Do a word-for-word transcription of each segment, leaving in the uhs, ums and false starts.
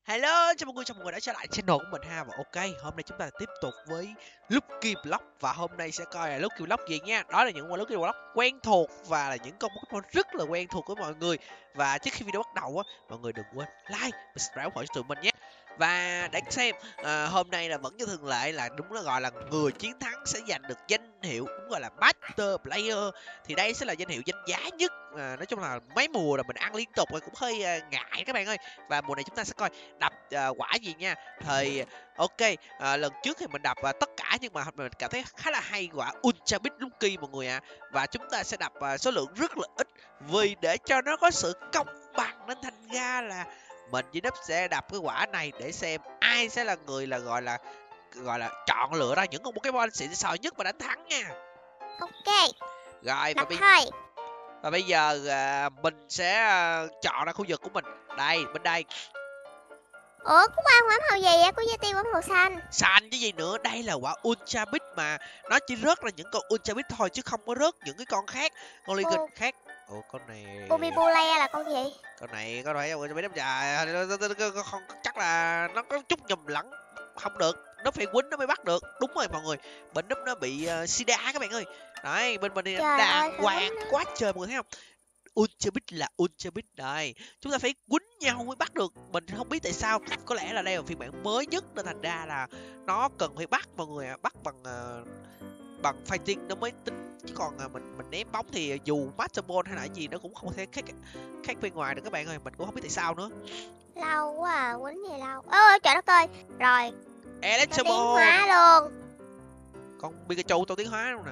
Hello, chào mọi người, chào mọi người đã trở lại channel của mình ha. Và ok, hôm nay chúng ta tiếp tục với Lucky Block. Và hôm nay sẽ coi là Lucky Block gì nha. Đó là những con Lucky Block quen thuộc và là những con Pokemon rất là quen thuộc với mọi người. Và trước khi video bắt đầu á, mọi người đừng quên like và subscribe ủng hộ cho tụi mình nhé. Và để xem à, hôm nay là vẫn như thường lệ là đúng là gọi là người chiến thắng sẽ giành được danh hiệu đúng gọi là Master Player. Thì đây sẽ là danh hiệu danh giá nhất. À, nói chung là mấy mùa là mình ăn liên tục rồi cũng hơi à, ngại các bạn ơi. Và mùa này chúng ta sẽ coi đập à, quả gì nha. Thì ok, à, lần trước thì mình đập à, tất cả nhưng mà mình cảm thấy khá là hay quả Ultra Big Lucky mọi người ạ. À. Và chúng ta sẽ đập à, số lượng rất là ít vì để cho nó có sự công bằng nên thành ra là mình với Núp sẽ đập cái quả này để xem ai sẽ là người là gọi là gọi là chọn lựa ra những con Pokemon xịn sò nhất và đánh thắng nha. Ok. Rồi và, bây... thôi. và bây giờ à, mình sẽ à, chọn ra khu vực của mình. Đây, bên đây. Ủa, có quả quả màu gì vậy? Có dây tiêu quả màu xanh. Xanh chứ gì nữa, đây là quả Ultra Big mà. Nó chỉ rớt là những con Ultra Big thôi chứ không có rớt những cái con khác. Con Ligon Ô... khác. Ủa con này Bubibulea là con gì? Con này có phải Ultra Big lắm dài. Không chắc là nó có chút nhầm lẫn. Không được, nó phải quýnh nó mới bắt được. Đúng rồi mọi người, bên Núp nó bị uh, sida các bạn ơi. Đấy, bên mình đàng hoàng quá trời mọi người thấy không? Ultra Big là Ultra Big đây. Chúng ta phải quýnh nhau mới bắt được. Mình không biết tại sao. Có lẽ là đây là phiên bản mới nhất nên thành ra là nó cần phải bắt mọi người ạ. Bắt bằng uh, bằng fighting nó mới tính. Chứ còn uh, mình mình ném bóng thì dù Master Ball hay là gì nó cũng không thể khác khác bên ngoài được các bạn ơi. Mình cũng không biết tại sao nữa. Lâu quá à, quýnh gì lâu. Ơ trời đất ơi. Rồi. Electro Ball. Tiến hóa luôn. Con Pikachu tao tiến hóa luôn nè.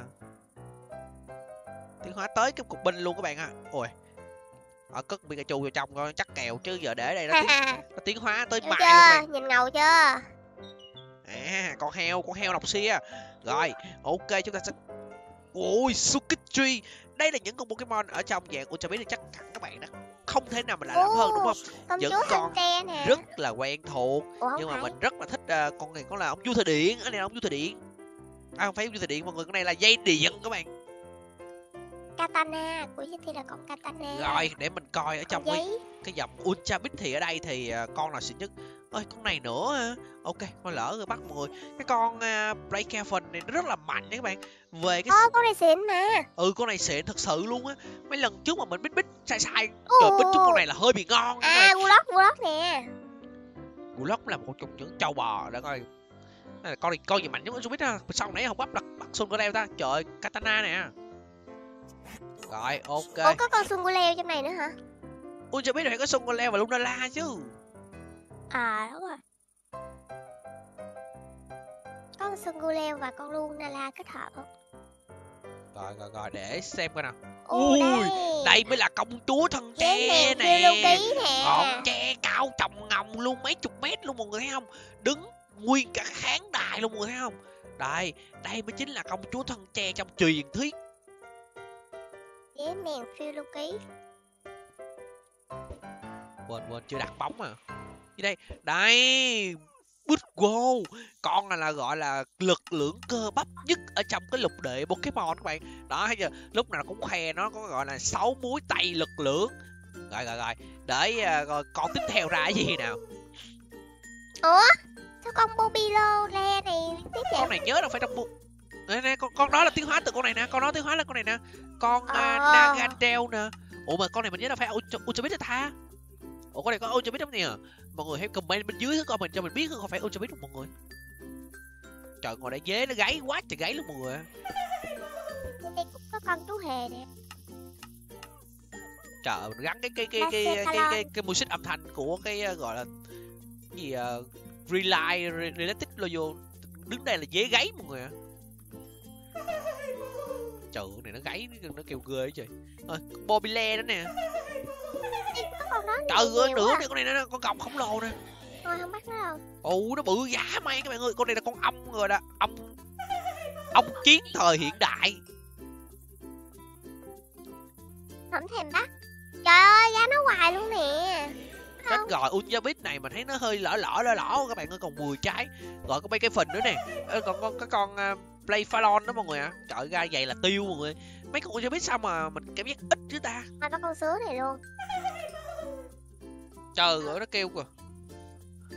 Tiến hóa tới cái cục binh luôn các bạn ạ. À. Ôi. Ở cất Pikachu vào trong coi chắc kèo chứ giờ để đây nó tiến, nó tiến hóa tới mai luôn. Nhìn ngầu chưa? À, con heo, con heo độc xia. Rồi, ok chúng ta sẽ ôi, Sukichi. Đây là những con Pokemon ở trong dạng Ultra Beast thì chắc hẳn các bạn đã không thể nào mà lạ lắm hơn đúng không? Công những con rất là quen thuộc. Ủa, nhưng mà phải. Mình rất là thích uh, con này con là ông vua thời điện. Anh này là ông vua thời điện. À không phải ông vua thời điện mọi người, con này là dây điện các bạn. Katana, của thì là con Katana. Rồi, để mình coi ở trong cái, cái dòng Ultra Beast thì ở đây thì uh, con nào xịn nhất. Ơi, con này nữa hả? Ok, con lỡ rồi bắt mọi người. Cái con uh, Breakerfin này nó rất là mạnh nha các bạn. Về cái Ô, con này xịn mà. Ừ, con này xịn thật sự luôn á. Mấy lần trước mà mình bít bít sai sai. Trời, bít chút con này là hơi bị ngon. À, Gulok, Gulok nè. Gulok là một trong những trâu bò để coi. Con này con gì mạnh nhất Ultra Beast ha. Sau nãy không bắt được bắt Sun Golem ta. Trời ơi, Katana nè. Rồi, ok. Ủa, có con Sunguleo trong này nữa hả? Ultra Beast này có Sunguleo và Lunala chứ. À, đúng rồi. Có con Sunguleo và con Lunala kết hợp không? Rồi, rồi, rồi, để xem coi nào. Ui, đây. đây mới là công chúa thân tre nè. Ngọn tre cao chồng ngòng luôn, mấy chục mét luôn mọi người thấy không? Đứng nguyên cả khán đài luôn mọi người thấy không? Đây, đây mới chính là công chúa thân tre trong truyền thuyết. Ghé mèn phiêu lưu ký. Quên quên chưa đặt bóng à. Như đây, đây Budgo. Con này là gọi là lực lượng cơ bắp nhất ở trong cái lục địa Pokemon các bạn. Đó, giờ lúc nào cũng khoe nó có gọi là sáu múi tay lực lượng. Rồi rồi rồi, để uh, con tiếp theo ra cái gì nào. Ủa? Sao con Bobilo Le này tiếp vậy? Con này nhớ đâu phải trong bu. Nè, nè, con, con đó là tiến hóa từ con này nè, con đó tiến hóa lên con này nè. Con ờ. uh, Nagandel nè. Ủa mà con này mình nhớ đâu phải Ultra Beast tha. Ủa con này có Ultra Beast lắm nè. Mọi người hãy comment bên dưới coi mình cho mình biết không phải Ultra Beast không mọi người. Trời, ngồi đây dế nó gáy quá trời gáy luôn mọi người. Đây cũng có con chú hề nè. Trời, mình gắn cái cái cái cái cái cái, cái, cái, cái music âm thanh của cái uh, gọi là cái gì uh, Relay Related Logo. Đứng đây là dế gáy mọi người ạ. Trời, này nó gáy nó kêu ghê trời. Ờ, Bobile đó nè. Trời ơi, nữa nè, con này nó con còng khổng lồ nè. Thôi không bắt nó đâu. Ồ, nó bự giả mày các bạn ơi, con này là con ong rồi đó, ong ong chiến thời hiện đại. Không thèm bắt. Trời ơi, giá nó hoài luôn nè. Chết rồi, Ultra Beast này mình thấy nó hơi lỏ lỏ lỏ lỏ các bạn ơi, còn mười trái. Rồi có mấy cái phần nữa nè. Còn con cái con uh, Playfalon đó mọi người ạ. À. Trời, ra vậy là tiêu mọi người. Mấy con Ultra Beast sao mà mình cảm giác ít chứ ta. Hai bắt con sứa này luôn. Trời ơi, nó kêu kìa.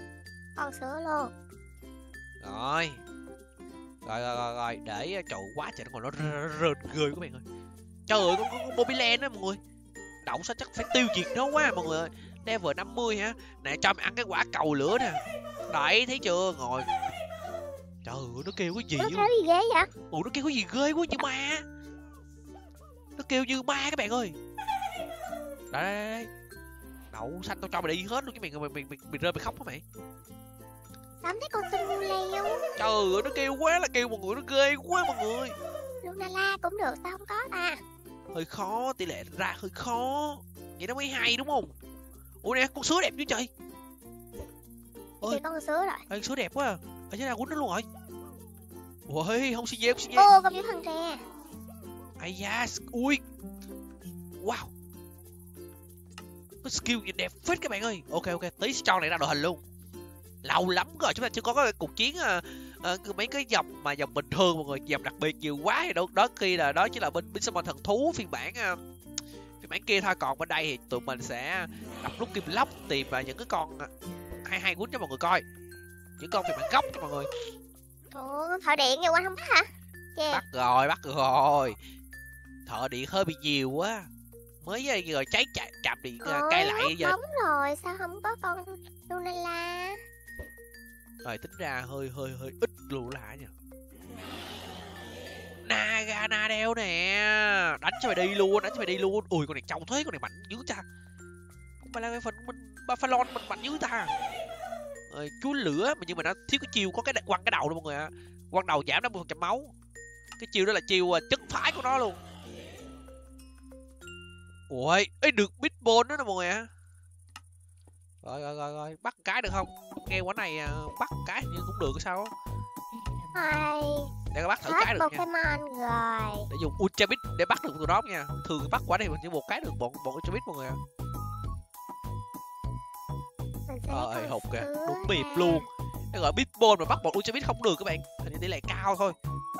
Con sứa luôn. Rồi. Rồi rồi rồi, rồi. Để trụ quá trời nó còn nó rên ghê các bạn ơi. Trời ơi con, con, con Mobiland á mọi người. Đậu sao chắc phải tiêu diệt nó quá mọi người ơi. Level năm mươi hả? Nè cho mình ăn cái quả cầu lửa nè. Đấy thấy chưa? Ngồi. Trời ơi nó kêu cái gì Nó vậy? kêu gì ghê vậy? Ủa nó kêu cái gì ghê quá như ma. Nó kêu như ma các bạn ơi. Đây đây đây. Đậu xanh tao cho mày đi hết luôn chứ mày mày mày mày, mày rơi mày khóc hả mày? Tắm thấy con tung leo. Trời ơi nó kêu quá là kêu mọi người, nó ghê quá mọi người. Lunala cũng được sao không có ta? Hơi khó, tỷ lệ ra hơi khó. Vậy nó mới hay đúng không? Ủa nè con sứa đẹp chứ trời. Thì con sứa rồi. Ê sứa đẹp quá à. Ở trên nào quýnh nó luôn rồi. Ui không xi dê không xi dê. Ô con chú thần tre. Ây da. Ui. Wow. Cái skill nhìn đẹp phết các bạn ơi. Ok ok tí sẽ cho này ra đội hình luôn. Lâu lắm rồi chúng ta chưa có cái cuộc chiến uh, uh, mấy cái dòng mà dòng bình thường mọi người, dòng đặc biệt nhiều quá thì đó, đó khi là đó chỉ là bên Pixelmon thần thú phiên bản uh, phiên bản kia thôi, còn bên đây thì tụi mình sẽ đập nút kim block tìm uh, những cái con uh, hay hay quýnh cho mọi người coi, những con phiên bản gốc cho mọi người. Ủa thợ điện kìa, quanh không bắt hả? Yeah. Bắt rồi bắt rồi, thợ điện hơi bị nhiều quá, mới rồi cháy chạm, chạm điện uh, cay lại giờ. Đúng rồi, sao không có con Lunala? Rồi tính ra hơi hơi hơi ít luôn là nha. Naga đeo nè, đánh cho mày đi luôn, đánh cho mày đi luôn. Ui con này trâu thế, con này mạnh dữ ta. Con ba la phần mình Buffalon mình mạnh dữ ta. Rồi chúa lửa mà nhưng mà nó thiếu cái chiêu có cái quăng cái đầu đó mọi người ạ. Quăng đầu giảm năm mươi phần trăm máu. Cái chiêu đó là chiêu chất phái của nó luôn. Ui, ấy được Bitbone đó nè mọi người ạ. Rồi rồi rồi rồi, bắt cái được không? Nghe quán này bắt cái như cũng được sao? Hay. Để có bắt thử hết cái được Pokemon nha. Rồi. Để dùng Ultra Beat để bắt được tụi đó nha. Thường bắt quả này mình chỉ một cái được bọn bọn Ultra Beat mọi người ạ. Rồi hụt kìa, đúng bịp luôn. Cái gọi Bitbone mà bắt bọn Ultra Beat không được các bạn. Hình như tỷ lệ cao thôi.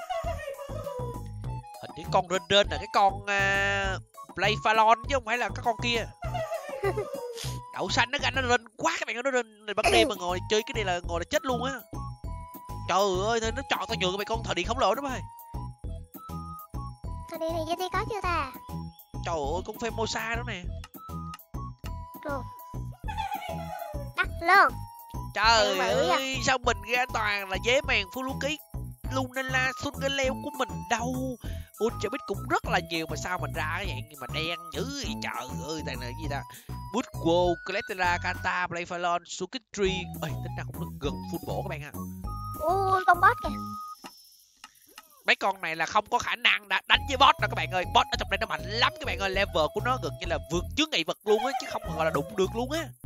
Hình như con rên rên là cái con uh, Playfalon chứ không phải là cái con kia. Đậu xanh nó ganh nó lên quá các bạn ơi, nó lên ban đêm mà ngồi chơi cái này là ngồi là chết luôn á. Trời ơi, nó chọn tao nhường cái mày con thợ điện khổng lồ đó mày. Thợ điện này Yeti có chưa ta? Trời ơi, con Phemosa đó nè. Luôn. Đắt luôn. Trời ơi, sao mình ra toàn là dế mèn Full Ký Lunala Sungaleo của mình đâu. Ultra Beat cũng rất là nhiều mà sao mình ra cái dạng mà đen dữ vậy trời ơi, thằng này gì ta? Woodwow, Cletera, Kanta, Playfalon, Sukitri. Ê, tính ra cũng được gần full bổ các bạn ạ. Ui, con boss kìa. Mấy con này là không có khả năng đã đánh với boss đâu các bạn ơi. Boss ở trong đây nó mạnh lắm các bạn ơi. Level của nó gần như là vượt chướng ngại vật luôn á, chứ không gọi là đụng được luôn á.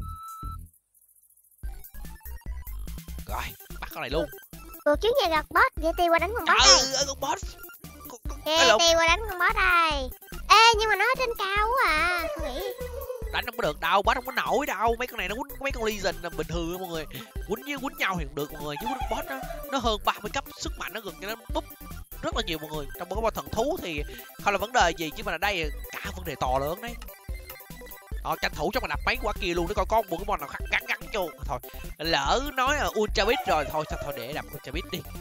Rồi, bắt con này luôn. Vượt chướng ngại vật boss, Yeti qua đánh con boss đây. Ừ, con boss. Yeti qua đánh con boss đây. Ê, nhưng mà nó ở trên cao quá à. Tôi nghĩ đánh không có được đâu, boss không có nổi đâu. Mấy con này nó quýnh mấy con Legion là bình thường mọi người. Quýnh với quýnh nhau thì được mọi người, chứ quýnh boss nó nó hơn ba mươi cấp, sức mạnh nó gần như nó búp rất là nhiều mọi người. Trong Pokemon thần thú thì không là vấn đề gì, chứ mà ở đây cả vấn đề to lớn đấy. Họ tranh thủ cho mà đập mấy quả kia luôn để coi có một Pokemon nào gắn gắn cho. Thôi lỡ nói là Ultra Beat rồi, thôi thôi, thôi để đập Ultra Beat đi.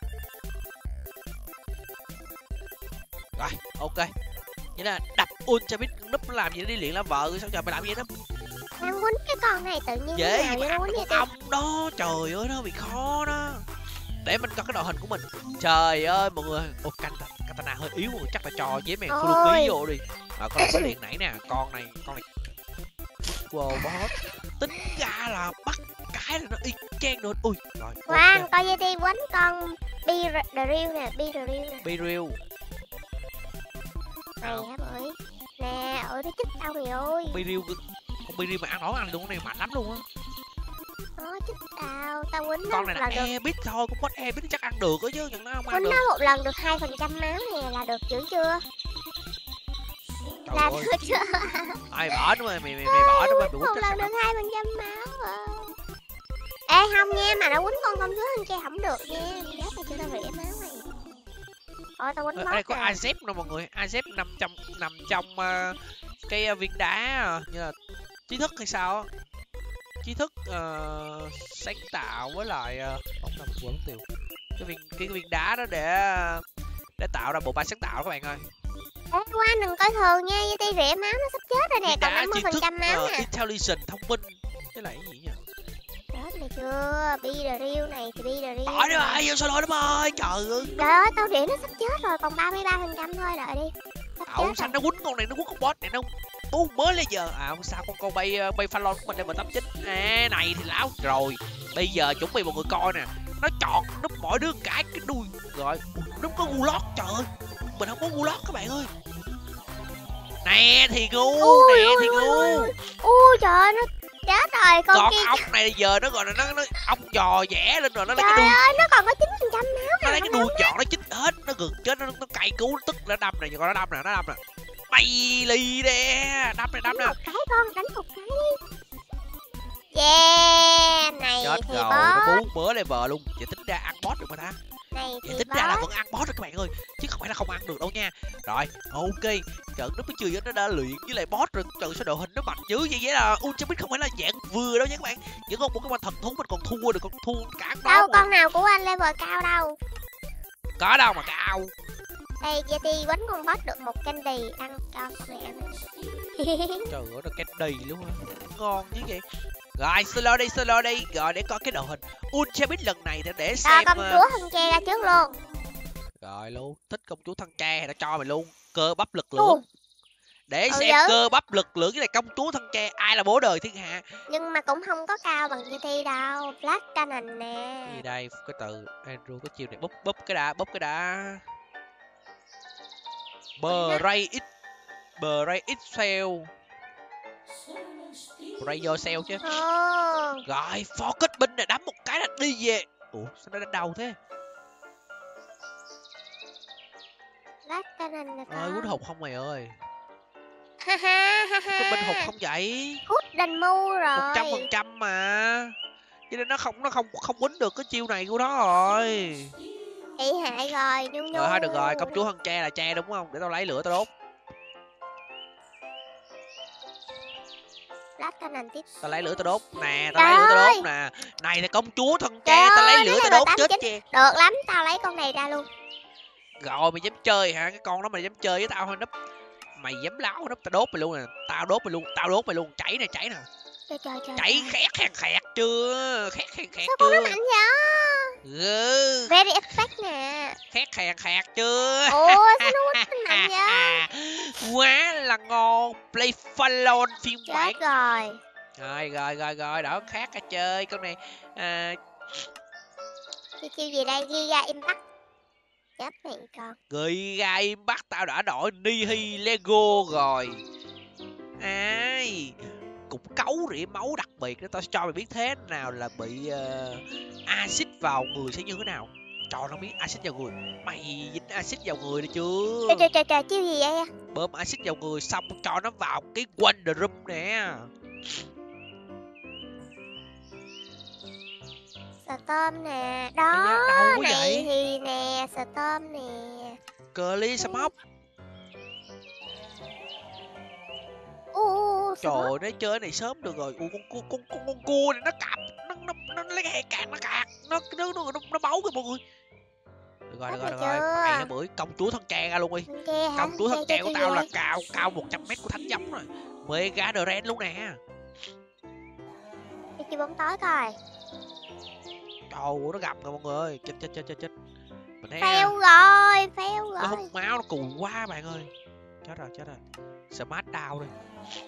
Rồi, ok. Vậy là đập Ultra Beat núp nó làm gì, nó đi luyện làm vợ sao trời mày làm gì đó. đang quýnh cái con này tự nhiên dễ nào mà vậy, ăn nó được quýnh ông đó, trời ơi nó bị khó đó. Để mình có cái đội hình của mình. Trời ơi mọi người, ô Kanta, Katana hơi yếu mọi người, chắc là cho giấy mèn full ký vô đi. À, con này mới liền nãy nè, con này, con này wow, boss. Tính ra là bắt cái là nó y chang luôn. Ui, rồi. Khoan, okay. Coi Yeti quánh con Beedrill nè, Beedrill nè. Beedrill. Này hả bưởi. Nè, ôi nó chích tao mày ơi. Beedrill, con Beedrill mà ăn nổi ăn luôn, con này mạnh lắm luôn á. Nó chích tao, tao quýnh con này là e bit thôi, con boss e bit chắc ăn được á chứ, nhưng nó không ăn được. được. Quýnh nó một lần được hai phần trăm máu nè là được chữ chưa? Trời là ơi. được chưa? Ai bỏ nó mày mày mày bỏ nó mày bị một lần được hai phần trăm máu à. Ê không nha, mà nó quýnh con công chúa hơn che không được nha. Giá tao chưa tao rỉa máu này. Ôi tao quýnh boss. Đây có Azep nè mọi người, Azep nằm trong nằm trong uh, cái uh, viên đá uh, như là trí thức hay sao á. trí thức uh, sáng tạo với lại uh, không nằm quên tiêu cái viên cái, cái viên đá đó để để tạo ra bộ ba sáng tạo các bạn ơi. Ê, Quan đừng coi thường nha, Yeti rỉa máu nó sắp chết rồi nè, Viên còn đá năm mươi trí phần thức trăm máu uh, nè. intelligent thông minh cái này cái gì nhỉ? Chết này chưa, Be the real này thì Be the real. Bỏ đi ơi, yêu sao lỗi ơi, trời ơi. Trời ơi, tao rỉa nó sắp chết rồi, còn ba mươi ba phần trăm thôi, đợi đi. Ông xanh nó quýnh con này, nó quýnh con boss này nó bu mới lấy giờ. À không sao, con con bay bay Fallon của mình level tám chín. À này thì láo rồi. Bây giờ chuẩn bị một người coi nè. Nó chọt núp mỗi đứa cái cái đuôi. Rồi, nó có ngu lót trời ơi. Mình không có ngu lót các bạn ơi. Nè thì ngu, ui, nè ui, thì ngu. Ui, ui trời ơi, nó chết rồi con Còn kia. ốc này giờ nó gọi là nó, nó ốc giò vẽ lên rồi nó lấy Trời cái đuôi. ơi, nó còn có chín phần trăm máu Nó nè. lấy cái đuôi chọn nó chích hết, nó gượt chết nó nó cay cú nó tức nó đâm này, còn nó đâm nè, nó đâm nè. Mày lì đe, đâm này đâm nè. Đánh một cái con, đánh một cái đi. Yeah, này Chết thì rồi, nó boss. bú bớ level luôn. Vậy tính ra ăn boss được mà ta. Này Vậy thì tính ra là boss. vẫn ăn boss được các bạn ơi, chứ không phải là không ăn được đâu nha. Rồi, ok, trận nó mới chưa nó đã luyện với lại boss rồi, trận sao đội hình nó mạnh dữ vậy? Vậy là Ultimate không phải là dạng vừa đâu nha các bạn. Những con Pokemon thần thú mình còn thua được, còn thua cả boss. Đâu rồi. con nào của anh level cao đâu. Có đâu mà cao. Đây, Yeti quánh con boss được một candy ăn cho mẹ nó. Trời ơi, nó candy luôn á. Ngon như vậy. Rồi, solo đi, solo đi. Rồi, để coi cái đội hình Ultimate lần này thì để Cho xem. công uh, chúa thân che ra trước luôn. Rồi luôn, thích công chúa thân tre thì nó cho mày luôn. Cơ bắp lực Ồ. lượng. Để Ừ, xem dữ. cơ bắp lực lượng với lại công chúa thân tre ai là bố đời thiên hạ. Nhưng mà cũng không có cao bằng Yeti đâu. Flash Cannon nè. Gì đây, cái từ Andrew có chiêu này, búp búp cái đã, búp cái đã. Bray X Bray Excel Bray Yourself chứ. Ồ. Rồi, focus binh này đấm một cái là đi về. Ủa, sao nó đánh đầu thế? Flash Cannon nè Ơi, con. quýnh hụt không mày ơi? Ha ha ha ha. Cái binh hụt không vậy? Hút đền mu rồi. Một trăm phần trăm mà. Cho nên nó không nó không không quýnh được cái chiêu này của nó rồi. Bị hại rồi, nhu nhu. Rồi thôi được rồi, công chúa thân tre là tre đúng không? Để tao lấy lửa tao đốt. Flash Cannon tiếp. Tao lấy lửa tao đốt nè, tao Trời lấy lửa tao ơi. đốt nè. Này là công chúa thân tre, Trời tao lấy ơi, lửa nó tao là đốt tám chết chín. che. Được lắm, tao lấy con này ra luôn. Rồi mày dám chơi hả? Cái con đó mày dám chơi với tao hả núp? Mày dám láo núp, tao đốt mày luôn nè. Tao đốt mày luôn, tao đốt mày luôn. Chảy nè, chảy nè. Trời trời trời. Chảy trời. khét khét khét chưa? Khét khét khét Sao con nó chưa? mạnh vậy? Ừ. Very effect nè. Khét khét khét chưa? Ủa sao nó quýnh mình mạnh vậy? Quá là ngon. Play Fallon phiên bản. Chết rồi. Rồi rồi rồi rồi, đỡ khác cả chơi con này. À, Cái chiêu gì đây? Ghi ra impact. Chết mày con. người gai bắt tao đã đổi Nihi Lego rồi. Ai cũng cấu rỉa máu đặc biệt đó, tao sẽ cho mày biết thế nào là bị uh, axit vào người sẽ như thế nào. Cho nó biết axit vào người. Mày dính axit vào người được chưa? Trời trời trời trời, chiêu gì vậy? Bơm axit vào người xong cho nó vào cái Wonder Room nè. Storm nè. Đó, Đâu có này vậy? thì nè, Storm nè. Curly Smoke. Ủa, Trời ơi, nó chơi cái này sớm được rồi. Ủa, con con con con, con cua này nó cặp, nó nó nó lấy cái cạc nó cạc, nó nó nó nó, nó máu kìa mọi người. Được rồi, được rồi, được rồi. Mày hãy bưởi công chúa thân tre ra luôn đi. Chê hả? Công chúa thân Chê, tre chê, của chê tao gì là vậy? cao cao một trăm mét của thánh giống rồi. Mega Dren luôn nè. Đi chiêu bóng tối coi. Trời ơi, nó gặp rồi mọi người ơi. Chết chết chết chết chết. Mình thấy Fail rồi, fail nó rồi. hút máu nó cù quá bạn ơi. Chết rồi, chết rồi. Smart down đi.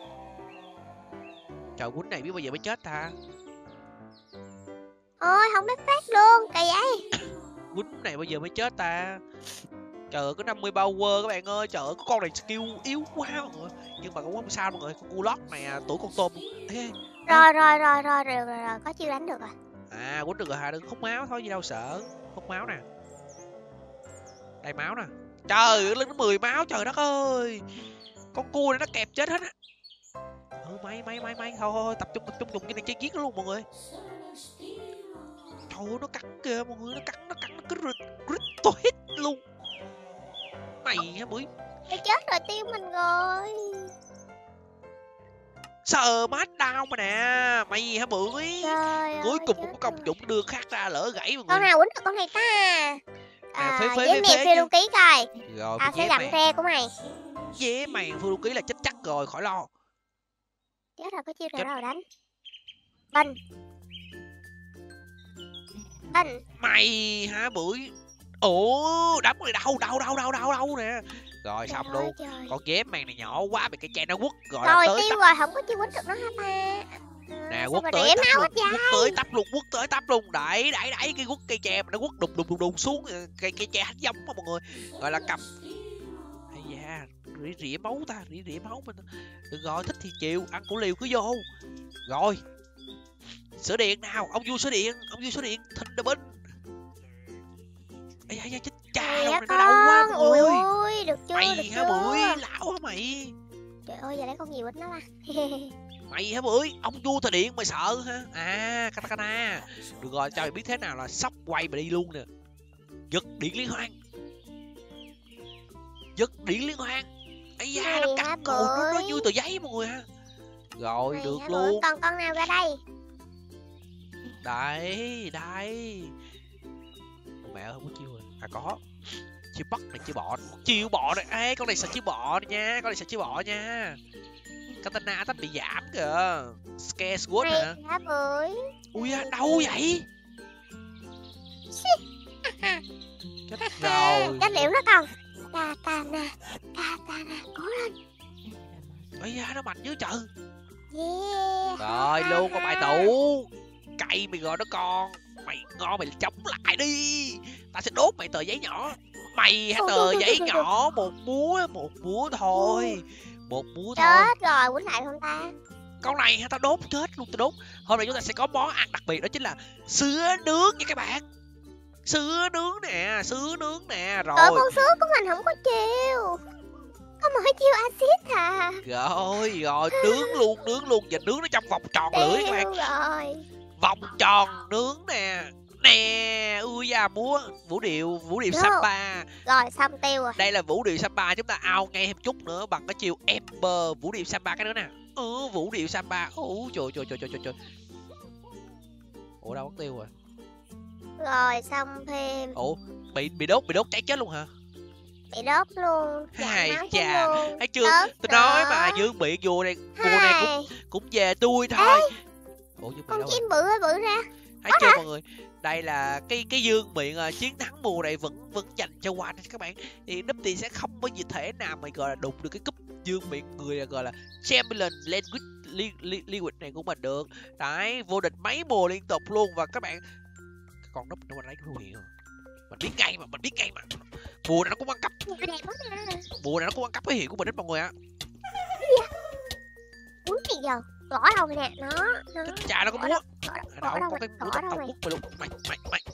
Trời, quýnh này biết bao giờ mới chết ta. Ôi, không biết phát luôn, kỳ vậy. Quýnh này bao giờ mới chết ta. Trời ơi, có năm mươi power các bạn ơi. Trời ơi, có con này skill yếu quá mọi người. Nhưng mà cũng không sao mọi người. Con Gulok này à, tuổi con tôm. Ê, Rồi, rồi, rồi, rồi, rồi, rồi, rồi, có chiêu đánh được rồi. à, quýnh được rồi hả? Đừng hút máu thôi, gì đâu sợ. Hút máu nè. Đây máu nè. Trời ơi, lên nó mười máu, trời đất ơi. Con cua này nó kẹp chết hết á. Ừ, may, may, may, may. Thôi, thôi, tập trung, tập trung dùng cái này chơi giết nó luôn mọi người. Trời ơi, nó cắn kìa mọi người. Nó cắn, nó cắn, nó cứ rít, rít tôi hít luôn. Mày hả bưởi. Mày chết rồi, tiêu mình rồi. Sờ mát đau mà nè. Mày hả bưởi? Trời Cuối ơi, cùng chết cũng có công rồi. dụng đưa khác ra lỡ gãy mọi Con người. nào quýnh được con này ta? À, phế À, phế với phế mèo phế phiêu chứ. lưu ký coi. Rồi Tao cái sẽ dế gặm mèn. tre của mày. Dế mèn Phương Ký là chết chắc rồi, khỏi lo. Chết rồi, có chiêu Chết. nào đâu đánh. Binh. Binh. Mày hả bưởi? Ủa đấm rồi đau đau đau đau đau đau nè. Rồi xong Trời luôn. ơi, trời. Con dế mèn này nhỏ quá bị cái tre nó quất gọi là Rồi tới tiêu tấp. rồi, không có chiêu quýnh được nó hả ta? À, Nè sao quất mà tới rỉa tấp máu luôn, hết vậy? quất tới tấp luôn, quất tới tấp luôn. Đẩy đẩy đẩy cái quất cây tre mà nó quất đùng đùng đùng đùng xuống cây cây tre hánh giống mà mọi người. Gọi là cầm. Hay da, rỉ rỉa máu ta, rỉ rỉa máu mình. Đừng gọi thích thì chịu, ăn củ liều cứ vô. Rồi. Sửa điện nào, ông vua sửa điện, ông vua sửa điện, thình đờ binh. Ây da chết cha luôn, nó đau quá mọi Ui người ơi. ui, được chưa, Mày được hả chưa? bưởi, lão hả mày? Trời ơi, giờ lấy con gì quýnh nó ta? Mày hả bưởi, ông vua thời điện mày sợ hả? À, katakana. Được rồi, cho mày biết thế nào là sắp quay mà đi luôn nè. Giật điện liên hoan. Giật điện liên hoan. Ây da, Mày nó hả cắt cổ nó, nó bưởi? như tờ giấy mọi người ha. Rồi, Mày được hả bưởi? luôn. Còn con nào ra đây? Đây, đây. Mẹ ơi, không có chiêu rồi. À có. Chiêu bắt này, chiêu bọ. Chiêu bọ này. Ê, con này sợ chiêu bọ này nha. Con này sợ chiêu bọ nha. Katana attack bị giảm kìa. Scare Sword Mày hả? hả bưởi? Ui da, đâu vậy? Chết rồi. Chất liệu nó còn. Katana, katana, cố lên. Ây da, nó mạnh dữ trời. Yeah. Rồi, luôn con bài tủ. Cậy mày gọi nó con. Mày ngon mày chống lại đi. Tao sẽ đốt mày tờ giấy nhỏ. Mày hả Thôi, tờ thôi, thôi, giấy thôi, nhỏ. Một múa, một múa thôi. Một múa thôi. Chết rồi, quýnh lại không ta? Con này hả, tao đốt chết luôn, tao đốt. Hôm nay chúng ta sẽ có món ăn đặc biệt đó chính là sứa nướng nha các bạn. Sứa nướng nè, sứa nướng nè. Rồi. Trời, con sứa của mình không có chiêu. Có mỗi chiêu axit à. Rồi, rồi, nướng luôn, nướng luôn. Và nướng nó trong vòng tròn lưỡi các bạn. Tiêu rồi. Vòng tròn nướng nè. Nè, ui da múa. Vũ điệu, vũ điệu Được. samba. Rồi, xong tiêu rồi. Đây là vũ điệu samba, chúng ta ao ngay thêm chút nữa bằng cái chiều Ember. Vũ điệu samba cái nữa nè. Ừ, vũ điệu samba. Ủa, trời trời trời trời trời. Ủa đâu mất tiêu rồi? Rồi, xong thêm. Ủa, bị bị đốt, bị đốt cháy chết luôn hả? Bị đốt luôn. Hai Giảm máu chà, chết luôn. thấy chưa? Đớt Tôi nói đỡ. mà, Dương Biện vua này, vua này cũng Hai. cũng về tôi thôi. Ủa, Dương Biện Con đâu rồi? chim bự ơi bự ra. Thấy chưa mọi người? Đây là cái cái Dương Biện à, chiến thắng mùa này vẫn vẫn dành cho One các bạn. Thì Nupty sẽ không có gì thể nào mà gọi là đụng được cái cúp Dương Biện người gọi là Champion Language Liquid này của mình được. Đấy, vô địch mấy mùa liên tục luôn. Và các bạn, con Núp nó lấy cái hiệu rồi. Mình biết ngay mà, mình biết ngay mà. Mùa này nó cũng ăn cắp, Nhìn cái đẹp quá nè. mùa này nó cũng ăn cắp cái hiệu của mình hết mọi người ạ. Uống gì giờ? Gõ đâu rồi nè, nó nó Chà nó có múa. gõ Ở đâu đâu có mày? cái múa Gõ tao đâu tao mày? quất mày luôn. Mày mày mày